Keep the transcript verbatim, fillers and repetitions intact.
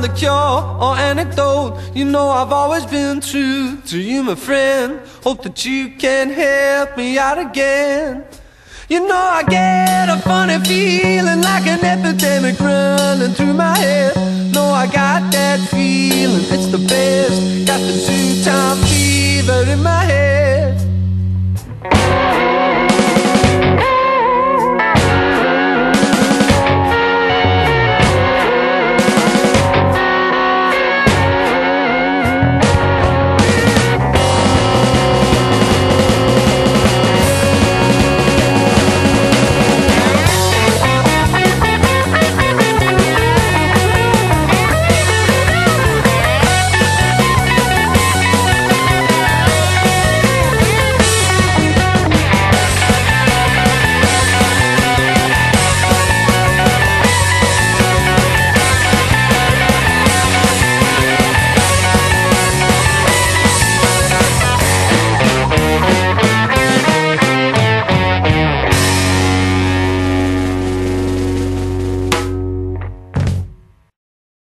find the cure or anecdote. You know I've always been true to you, my friend. Hope that you can help me out again. You know I get a funny feeling, like an epidemic running through my head. No, I got that feeling, it's the best. Got the two-time fever in my head.